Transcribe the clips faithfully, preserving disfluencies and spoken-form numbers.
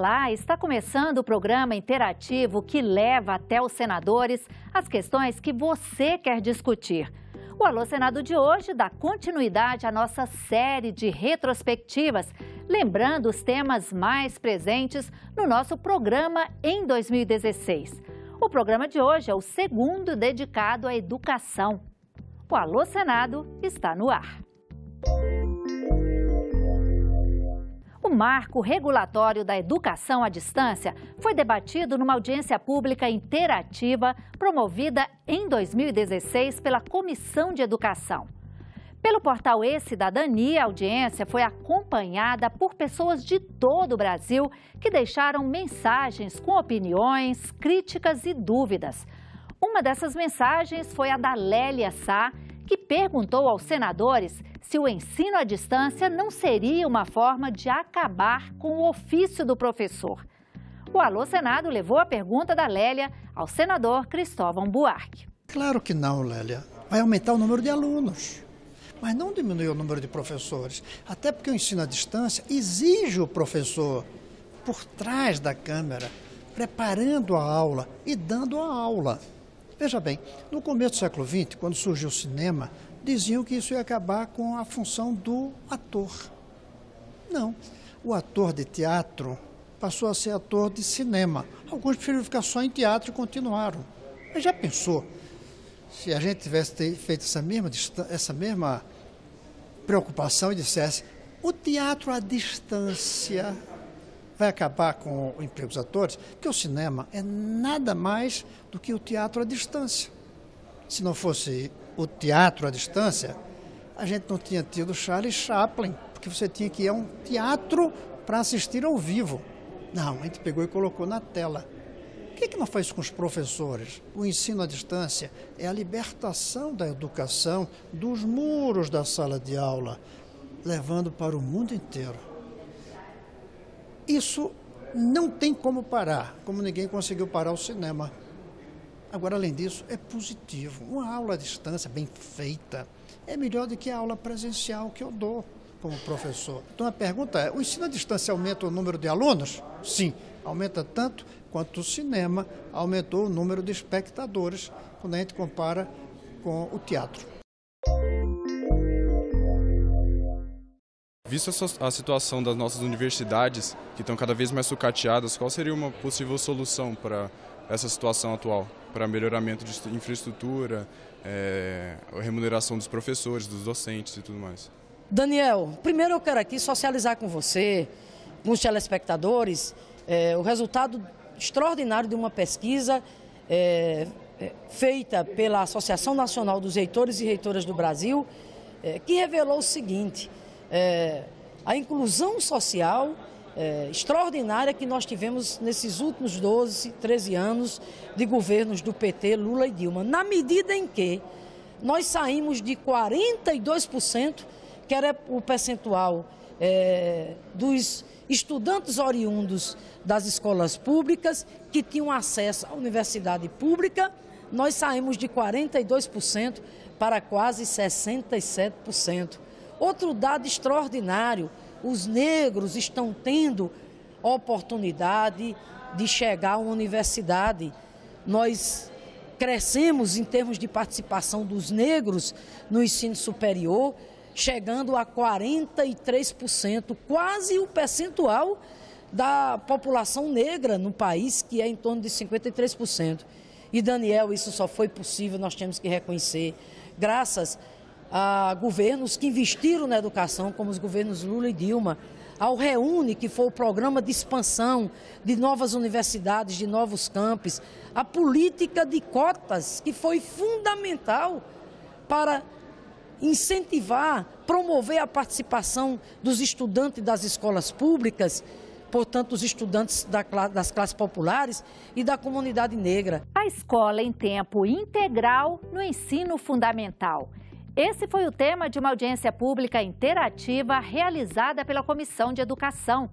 Olá, está começando o programa interativo que leva até os senadores as questões que você quer discutir. O Alô Senado de hoje dá continuidade à nossa série de retrospectivas, lembrando os temas mais presentes no nosso programa em dois mil e dezesseis. O programa de hoje é o segundo dedicado à educação. O Alô Senado está no ar. O marco regulatório da educação à distância foi debatido numa audiência pública interativa promovida em dois mil e dezesseis pela Comissão de Educação. Pelo portal E-Cidadania, a audiência foi acompanhada por pessoas de todo o Brasil que deixaram mensagens com opiniões, críticas e dúvidas. Uma dessas mensagens foi a da Lélia Sá, que perguntou aos senadores se o ensino à distância não seria uma forma de acabar com o ofício do professor. O Alô Senado levou a pergunta da Lélia ao senador Cristóvão Buarque. Claro que não, Lélia. Vai aumentar o número de alunos, mas não diminuir o número de professores. Até porque o ensino à distância exige o professor por trás da câmera, preparando a aula e dando a aula. Veja bem, no começo do século vinte, quando surgiu o cinema, diziam que isso ia acabar com a função do ator. Não, o ator de teatro passou a ser ator de cinema. Alguns preferiram ficar só em teatro e continuaram. Mas já pensou, se a gente tivesse feito essa mesma, essa mesma preocupação e dissesse o teatro à distância vai acabar com o emprego dos atores? Porque o cinema é nada mais do que o teatro à distância. Se não fosse o teatro à distância, a gente não tinha tido Charlie Chaplin, porque você tinha que ir a um teatro para assistir ao vivo. Não, a gente pegou e colocou na tela. O que é que não faz com os professores? O ensino à distância é a libertação da educação dos muros da sala de aula, levando para o mundo inteiro. Isso não tem como parar, como ninguém conseguiu parar o cinema. Agora, além disso, é positivo. Uma aula à distância bem feita é melhor do que a aula presencial que eu dou como professor. Então, a pergunta é, o ensino à distância aumenta o número de alunos? Sim, aumenta tanto quanto o cinema aumentou o número de espectadores quando a gente compara com o teatro. Visto a situação das nossas universidades, que estão cada vez mais sucateadas, qual seria uma possível solução para essa situação atual? Para melhoramento de infraestrutura, é, a remuneração dos professores, dos docentes e tudo mais. Daniel, primeiro eu quero aqui socializar com você, com os telespectadores, é, o resultado extraordinário de uma pesquisa é, é, feita pela Associação Nacional dos Reitores e Reitoras do Brasil, é, que revelou o seguinte: é, a inclusão social É, extraordinária que nós tivemos nesses últimos doze, treze anos de governos do P T, Lula e Dilma, na medida em que nós saímos de quarenta e dois por cento, que era o percentual é, dos estudantes oriundos das escolas públicas que tinham acesso à universidade pública, nós saímos de quarenta e dois por cento para quase sessenta e sete por cento. Outro dado extraordinário: os negros estão tendo oportunidade de chegar a uma universidade. Nós crescemos em termos de participação dos negros no ensino superior, chegando a quarenta e três por cento, quase o percentual da população negra no país, que é em torno de cinquenta e três por cento. E, Daniel, isso só foi possível, nós temos que reconhecer, graças a governos que investiram na educação, como os governos Lula e Dilma, ao REUNE, que foi o programa de expansão de novas universidades, de novos campos, a política de cotas, que foi fundamental para incentivar, promover a participação dos estudantes das escolas públicas, portanto, os estudantes das classes populares e da comunidade negra. A escola em tempo integral no ensino fundamental. Esse foi o tema de uma audiência pública interativa realizada pela Comissão de Educação.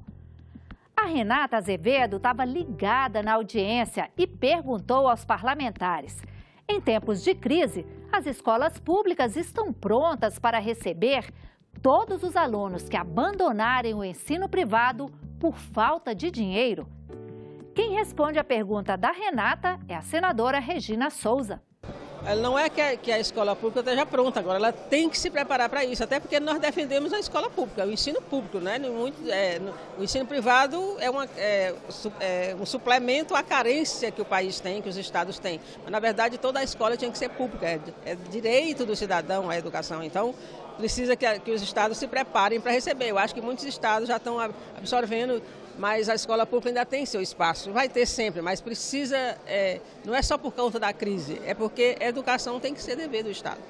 A Renata Azevedo estava ligada na audiência e perguntou aos parlamentares: em tempos de crise, as escolas públicas estão prontas para receber todos os alunos que abandonarem o ensino privado por falta de dinheiro? Quem responde a pergunta da Renata é a senadora Regina Souza. Não é que a, que a escola pública esteja pronta agora, ela tem que se preparar para isso, até porque nós defendemos a escola pública, o ensino público, né? Muito, é, o ensino privado é, uma, é, é um suplemento à carência que o país tem, que os estados têm. Mas, na verdade, toda a escola tinha que ser pública, é, é direito do cidadão a educação, então precisa que, que os estados se preparem para receber. Eu acho que muitos estados já estão absorvendo, mas a escola pública ainda tem seu espaço, vai ter sempre, mas precisa, é, não é só por conta da crise, é porque a educação tem que ser dever do Estado.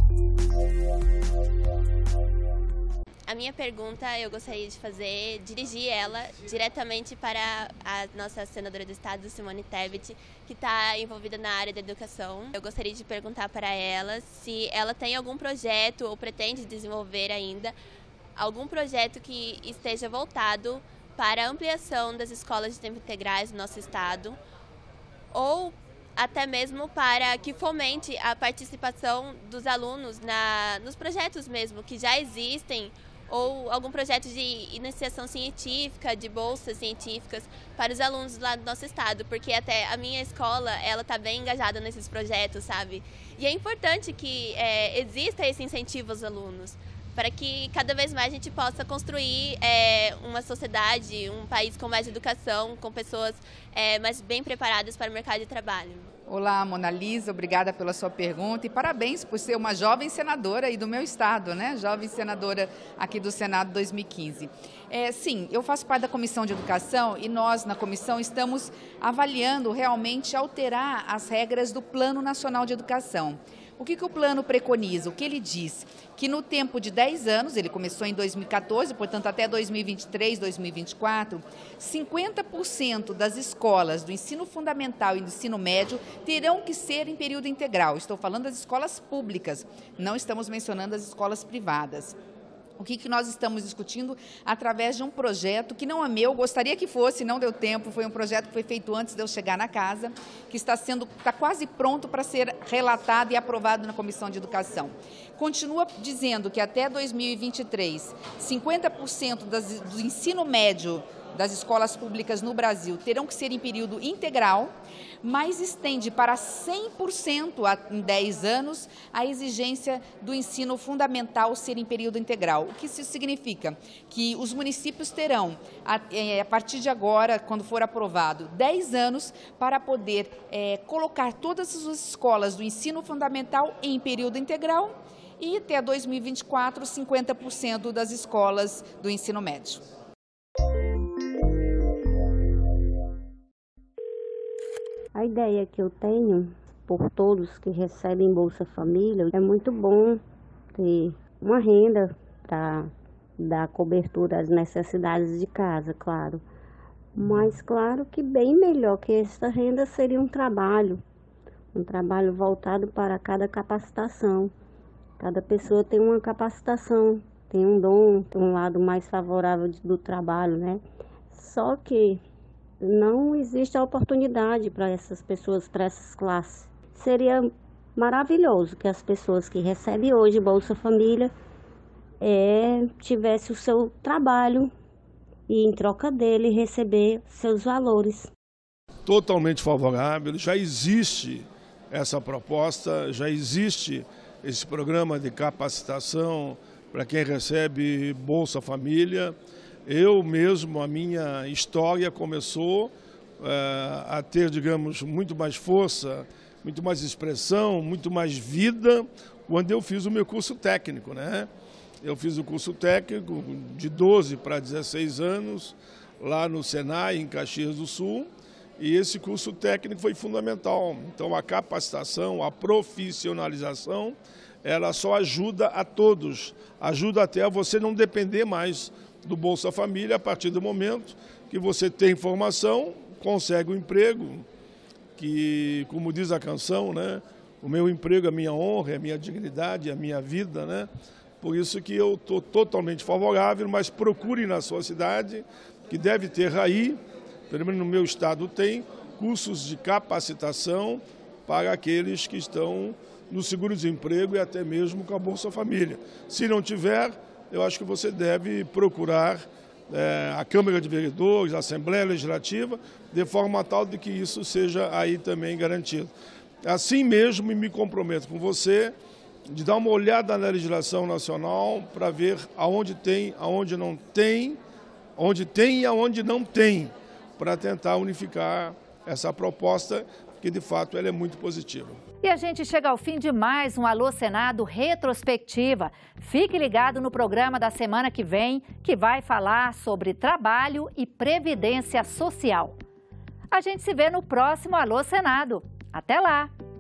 A minha pergunta eu gostaria de fazer, dirigir ela diretamente para a nossa senadora do Estado, Simone Tebet, que está envolvida na área da educação. Eu gostaria de perguntar para ela se ela tem algum projeto ou pretende desenvolver ainda algum projeto que esteja voltado para a ampliação das escolas de tempo integrais no nosso estado, ou até mesmo para que fomente a participação dos alunos na, nos projetos mesmo que já existem, ou algum projeto de iniciação científica, de bolsas científicas para os alunos lá do nosso estado, porque até a minha escola, ela está bem engajada nesses projetos, sabe? E é importante que é, exista esse incentivo aos alunos, para que cada vez mais a gente possa construir é, uma sociedade, um país com mais educação, com pessoas é, mais bem preparadas para o mercado de trabalho. Olá, Mona Lisa, obrigada pela sua pergunta e parabéns por ser uma jovem senadora aí do meu estado, né? Jovem senadora aqui do Senado dois mil e quinze. É, sim, eu faço parte da Comissão de Educação e nós, na comissão, estamos avaliando realmente alterar as regras do Plano Nacional de Educação. O que, que o plano preconiza? O que ele diz? Que no tempo de dez anos, ele começou em dois mil e quatorze, portanto até dois mil e vinte e três, dois mil e vinte e quatro, cinquenta por cento das escolas do ensino fundamental e do ensino médio terão que ser em período integral. Estou falando das escolas públicas, não estamos mencionando as escolas privadas. O que, que nós estamos discutindo através de um projeto que não é meu, gostaria que fosse, não deu tempo, foi um projeto que foi feito antes de eu chegar na casa, que está sendo, está quase pronto para ser relatado e aprovado na Comissão de Educação. Continua dizendo que até dois mil e vinte e três, cinquenta por cento das, do ensino médio das escolas públicas no Brasil terão que ser em período integral, mas estende para cem por cento em dez anos a exigência do ensino fundamental ser em período integral. O que isso significa? Que os municípios terão, a, a partir de agora, quando for aprovado, dez anos para poder é, colocar todas as suas escolas do ensino fundamental em período integral e até dois mil e vinte e quatro, cinquenta por cento das escolas do ensino médio. A ideia que eu tenho, por todos que recebem Bolsa Família, é muito bom ter uma renda para dar cobertura às necessidades de casa, claro. Mas claro que bem melhor que essa renda seria um trabalho, um trabalho voltado para cada capacitação. Cada pessoa tem uma capacitação, tem um dom, tem um lado mais favorável do trabalho, né? Só que não existe a oportunidade para essas pessoas, para essas classes. Seria maravilhoso que as pessoas que recebem hoje Bolsa Família é, tivesse o seu trabalho e, em troca dele, receber seus valores. Totalmente favorável, já existe essa proposta, já existe esse programa de capacitação para quem recebe Bolsa Família. Eu mesmo, a minha história começou é, a ter, digamos, muito mais força, muito mais expressão, muito mais vida, quando eu fiz o meu curso técnico, né? Eu fiz o curso técnico de doze para dezesseis anos, lá no Senai, em Caxias do Sul, e esse curso técnico foi fundamental. Então, a capacitação, a profissionalização, ela só ajuda a todos, ajuda até a você não depender mais do Bolsa Família a partir do momento que você tem formação, consegue um emprego, que, como diz a canção, né, o meu emprego é a minha honra, é a minha dignidade, é a minha vida, né? Por isso que eu estou totalmente favorável, mas procure na sua cidade, que deve ter aí, pelo menos no meu estado tem, cursos de capacitação para aqueles que estão no seguro-desemprego e até mesmo com a Bolsa Família. Se não tiver, eu acho que você deve procurar é, a Câmara de Vereadores, a Assembleia Legislativa, de forma tal de que isso seja aí também garantido. Assim mesmo, me comprometo com você de dar uma olhada na legislação nacional para ver aonde tem, aonde não tem, onde tem e aonde não tem, para tentar unificar essa proposta, que de fato ela é muito positiva. E a gente chega ao fim de mais um Alô Senado Retrospectiva. Fique ligado no programa da semana que vem, que vai falar sobre trabalho e previdência social. A gente se vê no próximo Alô Senado. Até lá!